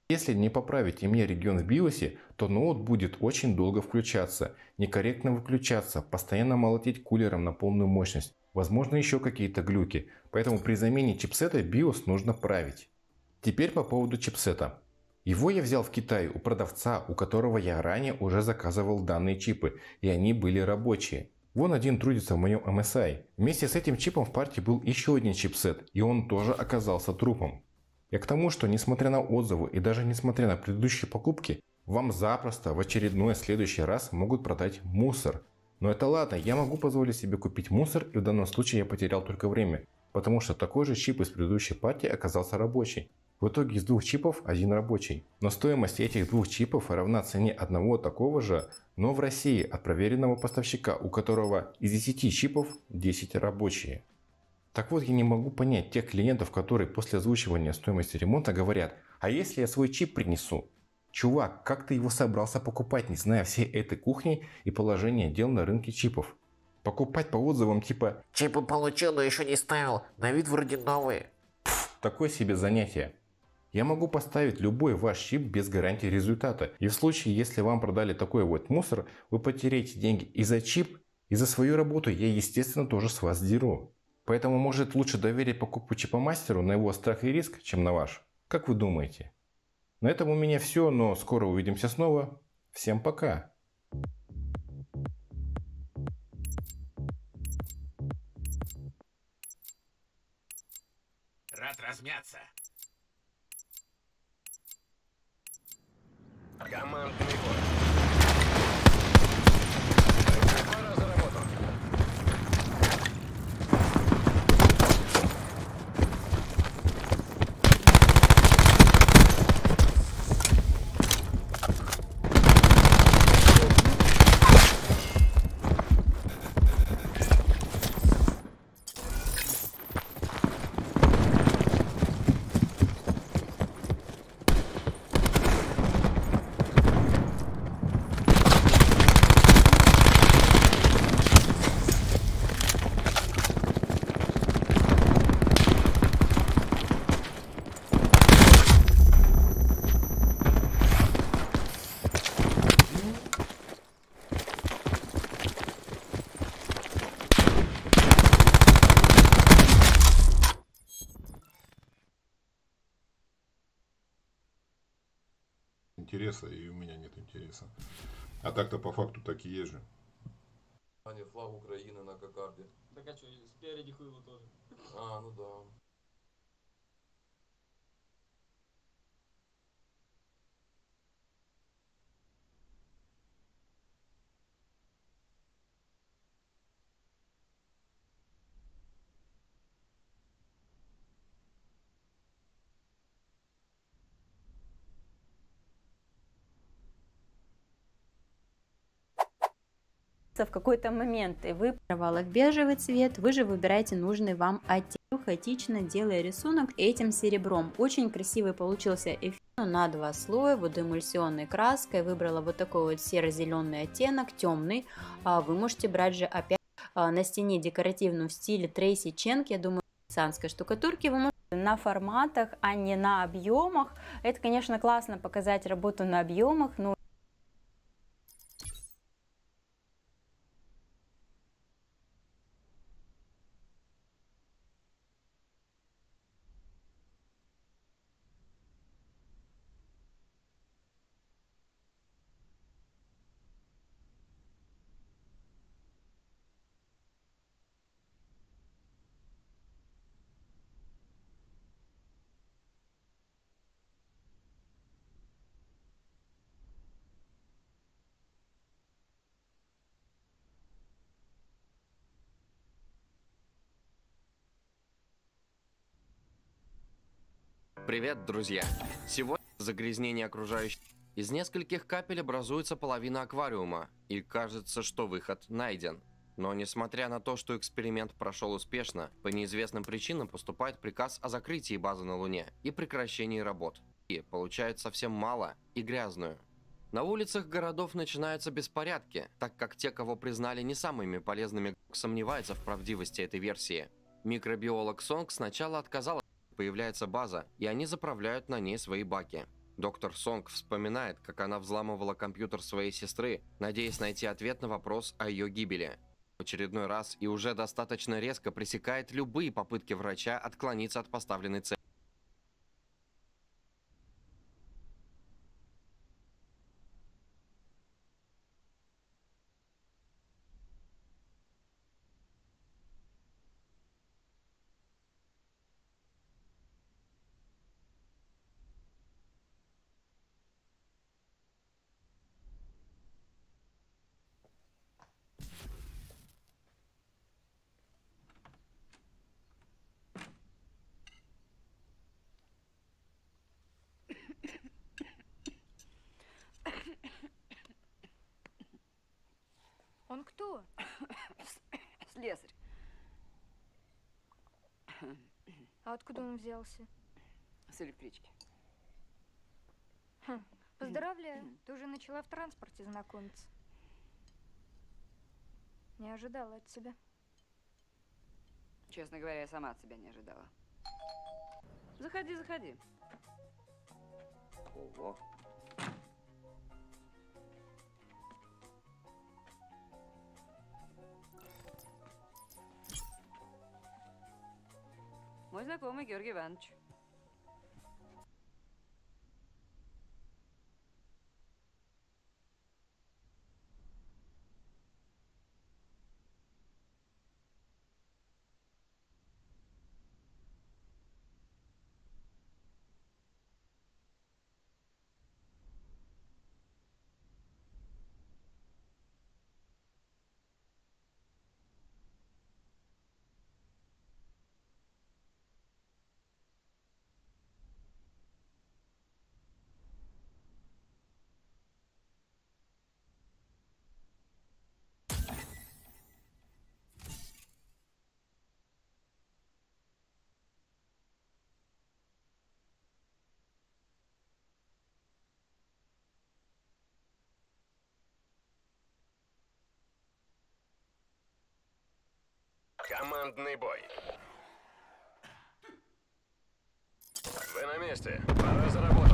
Если не поправить мне регион в биосе, то ноут будет очень долго включаться, некорректно выключаться, постоянно молотить кулером на полную мощность. Возможно, еще какие-то глюки. Поэтому при замене чипсета BIOS нужно править. Теперь по поводу чипсета. Его я взял в Китае у продавца, у которого я ранее уже заказывал данные чипы, и они были рабочие. Вон один трудится в моем MSI. Вместе с этим чипом в партии был еще один чипсет, и он тоже оказался трупом. Я к тому, что несмотря на отзывы и даже несмотря на предыдущие покупки, вам запросто в очередной следующий раз могут продать мусор. Но это ладно, я могу позволить себе купить мусор, и в данном случае я потерял только время, потому что такой же чип из предыдущей партии оказался рабочий. В итоге из двух чипов один рабочий. Но стоимость этих двух чипов равна цене одного такого же, но в России от проверенного поставщика, у которого из 10 чипов 10 рабочие. Так вот, я не могу понять тех клиентов, которые после озвучивания стоимости ремонта говорят: а если я свой чип принесу? Чувак, как ты его собрался покупать, не зная всей этой кухни и положения дел на рынке чипов? Покупать по отзывам типа «Чипы получил, но еще не ставил, на вид вроде новые». Такое себе занятие. Я могу поставить любой ваш чип без гарантии результата. И в случае, если вам продали такой вот мусор, вы потеряете деньги и за чип, и за свою работу я, естественно, тоже с вас деру. Поэтому, может, лучше доверить покупку чипа мастеру на его страх и риск, чем на ваш? Как вы думаете? На этом у меня все, но скоро увидимся снова. Всем пока! Рад размяться. Командный бой. Пора за работу. Интереса, и у меня нет интереса. А так-то по факту так и есть же. А не флаг Украины на кокарде. Так а что, спереди хуйло тоже. А, ну да. В какой-то момент и вы выбрали бежевый цвет, вы же выбираете нужный вам оттенок, хаотично делая рисунок этим серебром. Очень красивый получился эффект на 2 слоя, вот эмульсионной краской, выбрала вот такой вот серо-зеленый оттенок, темный. Вы можете брать же опять на стене декоративную в стиле Трейси Ченг, я думаю, венецианской штукатурки вы можете на форматах, а не на объемах. Это, конечно, классно показать работу на объемах, но Привет, друзья! Сегодня загрязнение окружающей. Из нескольких капель образуется половина аквариума, и кажется, что выход найден. Но несмотря на то, что эксперимент прошел успешно, по неизвестным причинам поступает приказ о закрытии базы на Луне и прекращении работ. И получают совсем мало и грязную. На улицах городов начинаются беспорядки, так как те, кого признали не самыми полезными, сомневаются в правдивости этой версии. Микробиолог Сонг сначала отказал, появляется база, и они заправляют на ней свои баки. Доктор Сонг вспоминает, как она взламывала компьютер своей сестры, надеясь найти ответ на вопрос о ее гибели. В очередной раз и уже достаточно резко пресекает любые попытки врача отклониться от поставленной цели. Он кто? Слесарь. А откуда он взялся? С электрички. Поздравляю, ты уже начала в транспорте знакомиться. Не ожидала от тебя. Честно говоря, я сама от себя не ожидала. Заходи, заходи. Ого. Мой знакомый Георгий Иванович. Командный бой. Вы на месте. Пора за работу.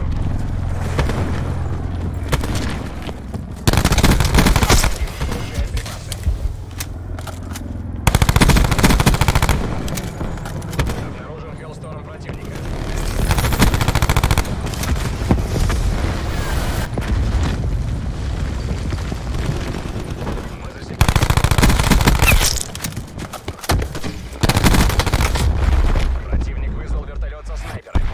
Получает припасы. Обнаружен Хеллсторм противника. Мы засекли. Противник вызвал вертолет со снайперами.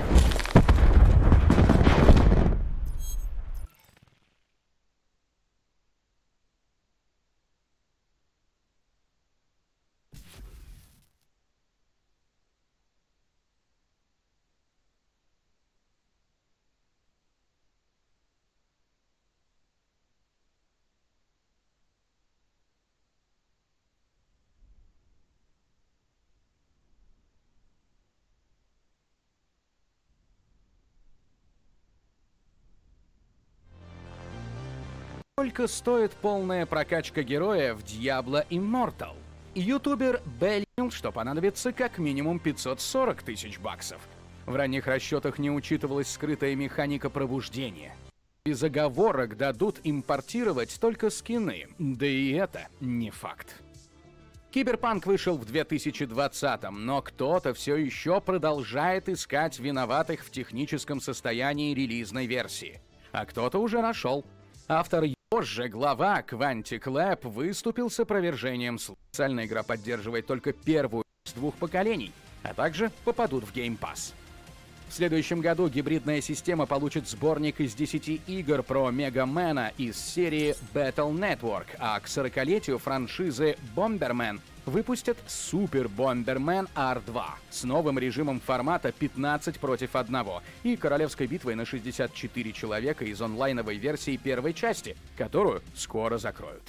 Сколько стоит полная прокачка героя в Diablo Immortal? Ютубер белил, что понадобится как минимум 540 тысяч баксов. В ранних расчетах не учитывалась скрытая механика пробуждения. Без оговорок дадут импортировать только скины, да и это не факт. Киберпанк вышел в 2020-м, но кто-то все еще продолжает искать виноватых в техническом состоянии релизной версии. А кто-то уже нашел. Автор позже глава Quantic Lab выступил с опровержением слов. Специальная игра поддерживает только первую из двух поколений, а также попадут в Game Pass. В следующем году гибридная система получит сборник из 10 игр про Мегамена из серии Battle Network, а к 40-летию франшизы Bomberman выпустят Super Bomberman R2 с новым режимом формата 15 против 1 и королевской битвой на 64 человека из онлайновой версии первой части, которую скоро закроют.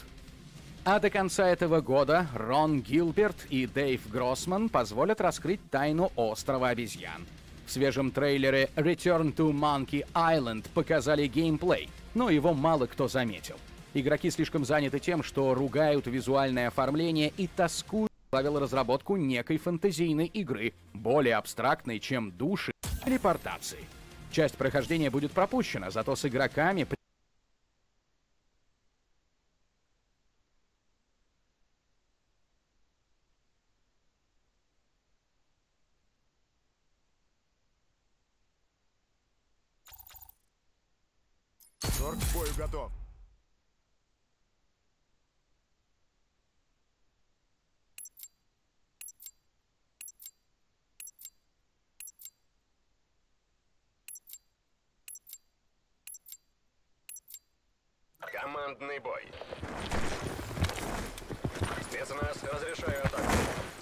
А до конца этого года Рон Гилберт и Дэйв Гроссман позволят раскрыть тайну острова обезьян. В свежем трейлере Return to Monkey Island показали геймплей, но его мало кто заметил. Игроки слишком заняты тем, что ругают визуальное оформление и тоскуют правил разработку некой фэнтезийной игры, более абстрактной, чем души и телепортации. Часть прохождения будет пропущена, зато с игроками... Зорг к бою готов. Командный бой. Спецназ, разрешаю атаку.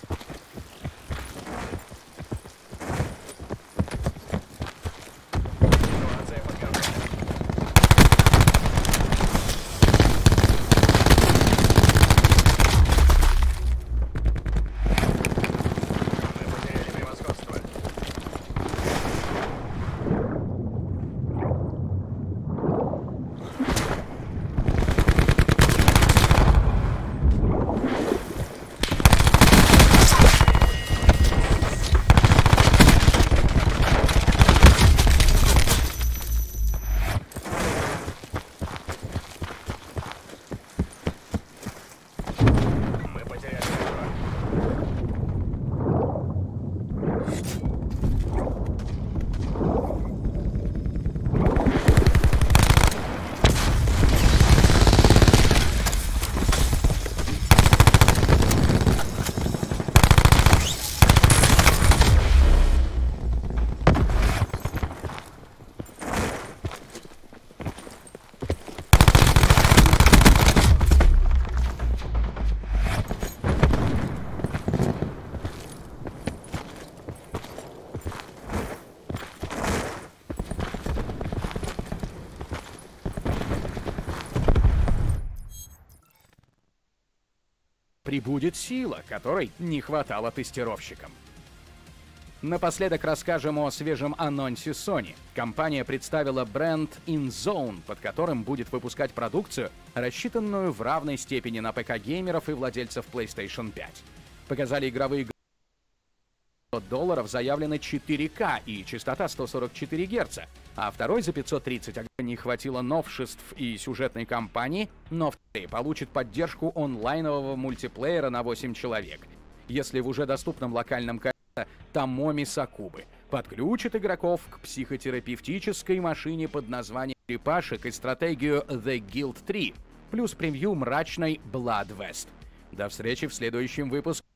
Ситуация под контролем. Мы потеряли превосходство. Мы потеряли контроль. Прибудет сила, которой не хватало тестировщикам. Напоследок расскажем о свежем анонсе Sony. Компания представила бренд InZone, под которым будет выпускать продукцию, рассчитанную в равной степени на ПК-геймеров и владельцев PlayStation 5. Показали игровые $500 заявлено 4К и частота 144 Гц, а второй за 530 не хватило новшеств и сюжетной кампании, но второй получит поддержку онлайнового мультиплеера на 8 человек. Если в уже доступном локальном качестве Томоми Сакубы подключит игроков к психотерапевтической машине под названием «Черепашек» и стратегию The Guild 3, плюс превью мрачной Blood West. До встречи в следующем выпуске.